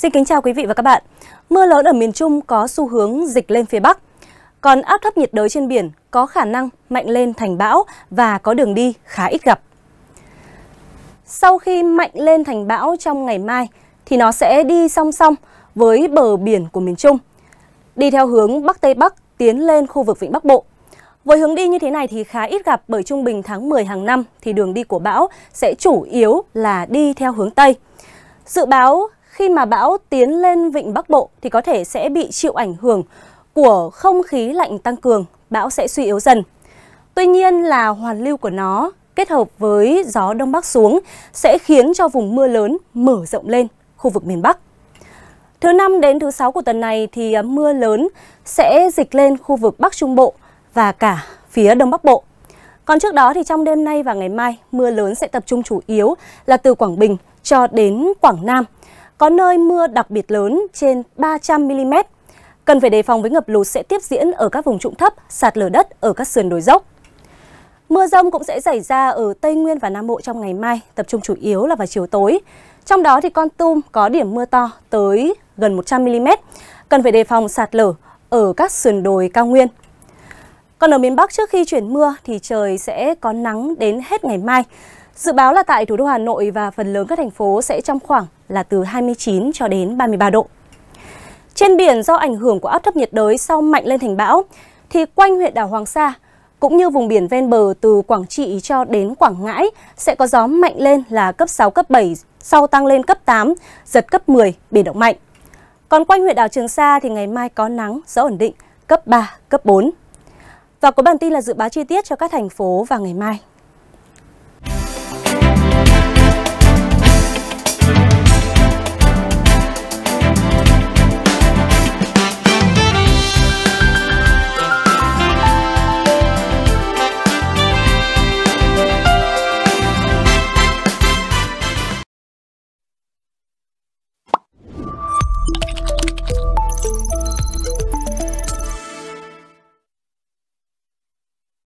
Xin kính chào quý vị và các bạn. Mưa lớn ở miền Trung có xu hướng dịch lên phía Bắc. Còn áp thấp nhiệt đới trên biển có khả năng mạnh lên thành bão và có đường đi khá ít gặp. Sau khi mạnh lên thành bão trong ngày mai thì nó sẽ đi song song với bờ biển của miền Trung, đi theo hướng Bắc Tây Bắc tiến lên khu vực Vịnh Bắc Bộ. Với hướng đi như thế này thì khá ít gặp bởi trung bình tháng 10 hàng năm thì đường đi của bão sẽ chủ yếu là đi theo hướng Tây. Dự báo khi mà bão tiến lên Vịnh Bắc Bộ thì có thể sẽ bị chịu ảnh hưởng của không khí lạnh tăng cường, bão sẽ suy yếu dần. Tuy nhiên là hoàn lưu của nó kết hợp với gió Đông Bắc xuống sẽ khiến cho vùng mưa lớn mở rộng lên khu vực miền Bắc. Thứ Năm đến thứ Sáu của tuần này thì mưa lớn sẽ dịch lên khu vực Bắc Trung Bộ và cả phía Đông Bắc Bộ. Còn trước đó thì trong đêm nay và ngày mai, mưa lớn sẽ tập trung chủ yếu là từ Quảng Bình cho đến Quảng Nam. Có nơi mưa đặc biệt lớn trên 300 mm. Cần phải đề phòng với ngập lụt sẽ tiếp diễn ở các vùng trũng thấp, sạt lở đất ở các sườn đồi dốc. Mưa dông cũng sẽ xảy ra ở Tây Nguyên và Nam Bộ trong ngày mai, tập trung chủ yếu là vào chiều tối. Trong đó thì Kon Tum có điểm mưa to tới gần 100 mm. Cần phải đề phòng sạt lở ở các sườn đồi cao nguyên. Còn ở miền Bắc trước khi chuyển mưa thì trời sẽ có nắng đến hết ngày mai. Dự báo là tại thủ đô Hà Nội và phần lớn các thành phố sẽ trong khoảng là từ 29 cho đến 33 độ. Trên biển do ảnh hưởng của áp thấp nhiệt đới sau mạnh lên thành bão thì quanh huyện đảo Hoàng Sa cũng như vùng biển ven bờ từ Quảng Trị cho đến Quảng Ngãi sẽ có gió mạnh lên là cấp 6, cấp 7, sau tăng lên cấp 8, giật cấp 10, biển động mạnh. Còn quanh huyện đảo Trường Sa thì ngày mai có nắng, gió ổn định, cấp 3, cấp 4. Và có bản tin là dự báo chi tiết cho các thành phố vào ngày mai.